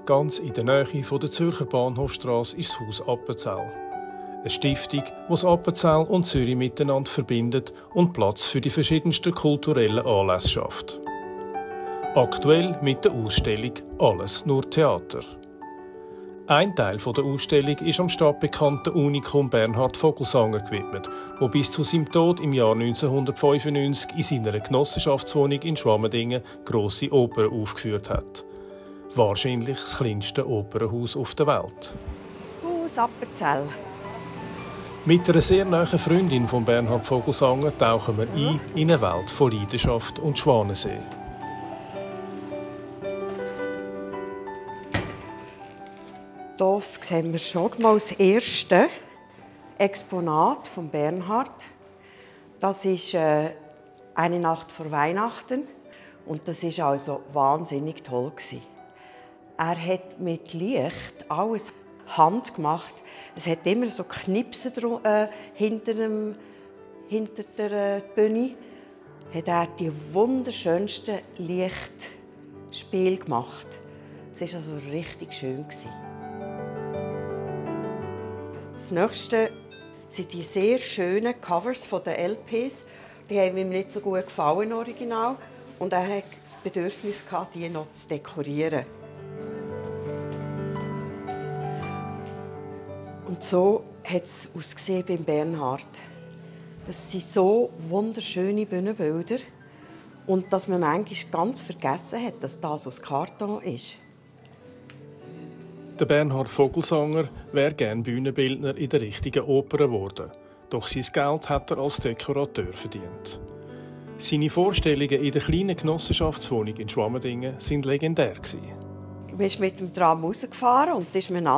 Ganz in der Nähe von der Zürcher Bahnhofstrasse ist das Haus Appenzell. Eine Stiftung, die das Appenzell und Zürich miteinander verbindet und Platz für die verschiedensten kulturellen Anlässe schafft. Aktuell mit der Ausstellung «Alles nur Theater». Ein Teil der Ausstellung ist am stadtbekannten Unikum Bernhard Vogelsanger gewidmet, der bis zu seinem Tod im Jahr 1995 in seiner Genossenschaftswohnung in Schwammendingen grosse Opern aufgeführt hat. Wahrscheinlich das kleinste Opernhaus auf der Welt. Haus Appenzell. Mit einer sehr nahen Freundin von Bernhard Vogelsanger tauchen wir ein in eine Welt von Leidenschaft und Schwanensee. Hier sehen wir schon mal das erste Exponat von Bernhard. Das ist «Eine Nacht vor Weihnachten» und das war also wahnsinnig toll. Er hat mit Licht alles handgemacht. Es hat immer so Knipsen hinter der Bühne. Hat er die wunderschönsten Lichtspiele gemacht. Es war also richtig schön. Das nächste sind die sehr schönen Covers der LPs. Die haben mir nicht so gut gefallen, original. Und er hatte das Bedürfnis, die noch zu dekorieren. Und so hat es ausgesehen beim Bernhard. Das sind so wunderschöne Bühnenbilder. Und dass man manchmal ganz vergessen hat, dass das aus Karton ist. Der Bernhard Vogelsanger wäre gerne Bühnenbildner in der richtigen Oper geworden. Doch sein Geld hat er als Dekorateur verdient. Seine Vorstellungen in der kleinen Genossenschaftswohnung in Schwammendingen waren legendär. Man ist mit dem Tram rausgefahren und ist man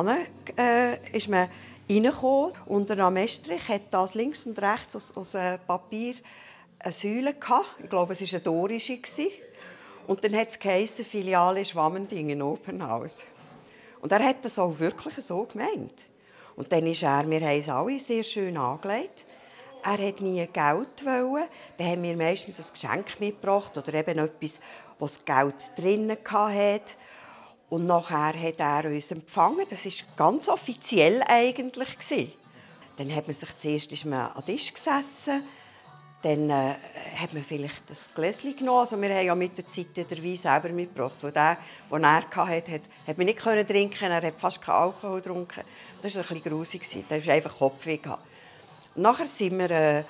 reingekommen. Unter am Estrich hat das links und rechts aus Papier eine Säule gehabt. Ich glaube, es war eine dorische. Und dann hat es Filiale Schwammendingen Opernhaus. Und er hat das auch wirklich so gemeint. Und dann ist wir haben es alle sehr schön angelegt. Er wollte nie Geld. Dann haben wir meistens ein Geschenk mitgebracht oder eben etwas, wo das Geld drin hatte. Und nachher hat er uns empfangen. Das war ganz offiziell eigentlich. Dann hat man sich zuerst an den Tisch gesessen. Dann hat man vielleicht das Gläschen genommen. Also wir haben ja mit der Zeit den Wein selber mitgebracht. Den er hatte, hat man nicht trinken. Er hat fast keinen Alkohol getrunken. Das war ein bisschen grusig. Da war einfach Kopfweh. Und nachher ist er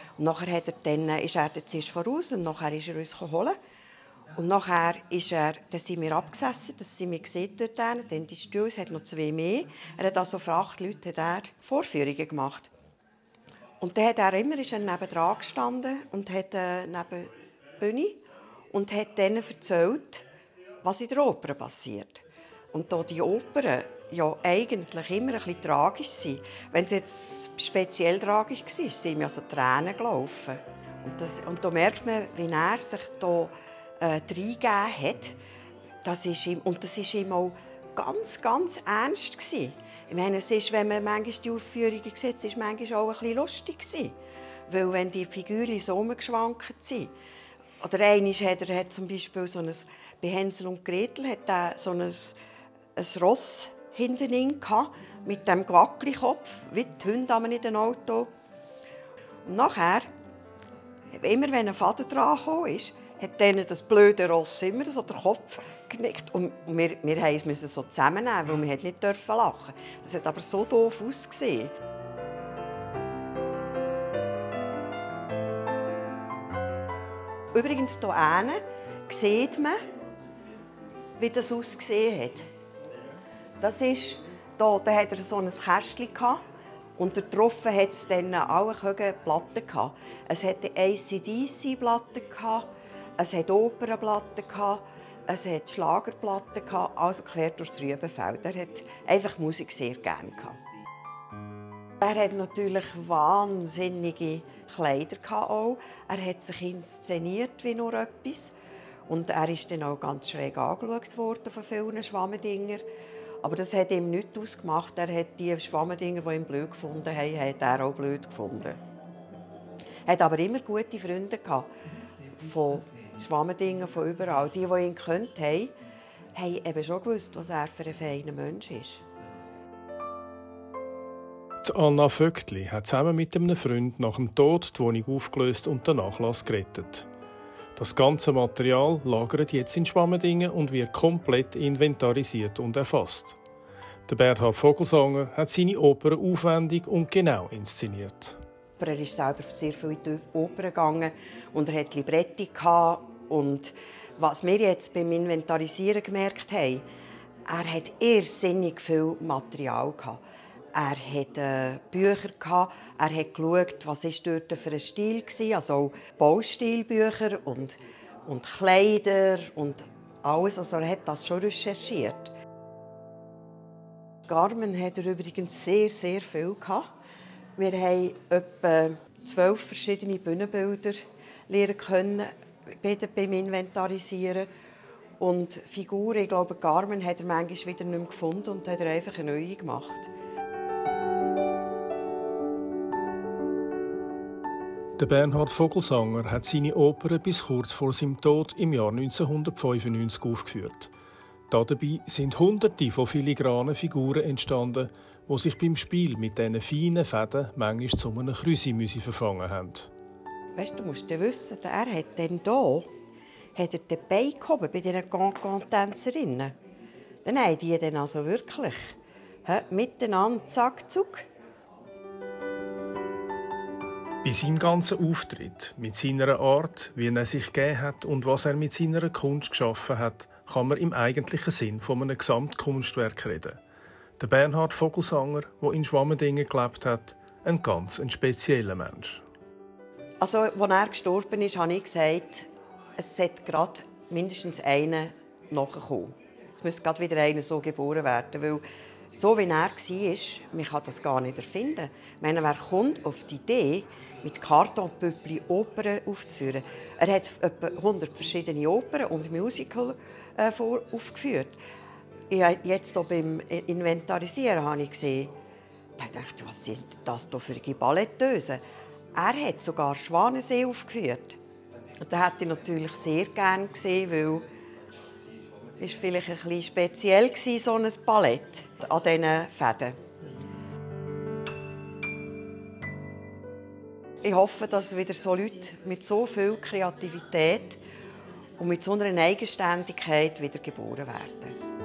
zuerst voraus und nachher ist er uns geholt. Und nachher dann sind wir abgesessen, das sind wir gesehen dort hinten. Dann die Stühle, es hat noch 2 mehr. Er hat also für 8 Leute Vorführungen gemacht. Und dann ist er nebendran gestanden und hat neben der Bühne und hat denen erzählt, was in der Oper passiert. Und da die Opern ja eigentlich immer ein bisschen tragisch sind, wenn es jetzt speziell tragisch war, sind mir also Tränen gelaufen. Und da merkt man, wie er sich da reingegeben hat. Das war ihm auch ganz, ganz ernst. Ich meine, es ist, wenn man manchmal die Aufführungen sieht, es ist manchmal auch ein bisschen lustig. Weil wenn die Figuren so umgeschwankt sind. Oder einmal hat er zum Beispiel bei Hänsel und Gretel hat er so ein Ross hinten drin gehabt, mit dem Gewackelkopf, wie die Hunde in dem Auto. Und nachher, immer wenn ein Vater dran kam, hat denen das blöde Ross immer so den Kopf genickt. Und wir mussten es so zusammennehmen, weil wir nicht lachen durften. Das hat aber so doof ausgesehen. Übrigens hier hinten sieht man, wie das ausgesehen hat. Das ist, da hat er so ein Kästchen gehabt. Und darauf hat es dann alle Platten gehabt. Es hatte AC/DC-Platten gehabt. Es hat Opernplatten, es hat Schlagerplatten, also quer durchs Rübenfeld. Er hat einfach Musik sehr gerne. Er hat natürlich wahnsinnige Kleider auch. Er hat sich inszeniert wie nur etwas. Und er ist dann auch ganz schräg angeschaut worden von vielen Schwammendinger. Aber das hat ihm nichts ausgemacht. Er hat die Schwammendinger, die ihn blöd gefunden haben, hat er auch blöd gefunden. Er hat aber immer gute Freunde gehabt. Von Schwammendingen, von überall. Die ihn gekannt haben, haben eben schon gewusst, was er für ein feiner Mensch ist. Die Anna Vögtli hat zusammen mit einem Freund nach dem Tod die Wohnung aufgelöst und den Nachlass gerettet. Das ganze Material lagert jetzt in Schwammendingen und wird komplett inventarisiert und erfasst. Der Bernhard Vogelsanger hat seine Oper aufwendig und genau inszeniert. Er ist selber sehr viel in die Oper gegangen und er hatte Libretti. Und was wir jetzt beim Inventarisieren gemerkt haben, er hat irrsinnig viel Material gehabt. Er hatte Bücher, er hat geschaut, was ist dort für ein Stil war, also Baustilbücher und Kleider und alles. Also er hat das schon recherchiert. Carmen hat er übrigens sehr, sehr viel gehabt. Wir haben etwa 12 verschiedene Bühnenbilder lernen können beim Inventarisieren. Und Figuren, ich glaube, Carmen hat er manchmal wieder nicht mehr gefunden und hat er einfach eine neue gemacht. Der Bernhard Vogelsanger hat seine Opern bis kurz vor seinem Tod im Jahr 1995 aufgeführt. Dabei sind Hunderte von filigranen Figuren entstanden, die sich beim Spiel mit diesen feinen Fäden manchmal zu einem Krüsimüsi verfangen haben. Weißt, du musst ja wissen, er hat dann hier den Bein gehoben bei diesen Cancan-Tänzerinnen. Dann haben die dann also wirklich miteinander zack, zuck. Bei seinem ganzen Auftritt, mit seiner Art, wie er sich gegeben hat und was er mit seiner Kunst geschaffen hat, kann man im eigentlichen Sinn von einem Gesamtkunstwerk reden. Der Bernhard Vogelsanger, der in Schwammendingen gelebt hat, ein ganz spezieller Mensch. Also, als er gestorben ist, habe ich gesagt, es sollte gerade mindestens einer nachkommen. Es müsste gerade wieder einer so geboren werden, weil so wie er war, man kann das gar nicht erfinden. Ich meine, wer kommt auf die Idee, mit Kartonpüppli Opern aufzuführen? Er hat etwa 100 verschiedene Opern und Musical aufgeführt. Jetzt hier beim Inventarisieren habe ich gesehen, ich dachte, was sind das hier für Balletteusen? Er hat sogar Schwanensee aufgeführt. Und das hätte ich natürlich sehr gerne gesehen, weil es vielleicht ein bisschen speziell war, so ein Ballett an diesen Fäden. Ich hoffe, dass wieder so Leute mit so viel Kreativität und mit so einer Eigenständigkeit wieder geboren werden.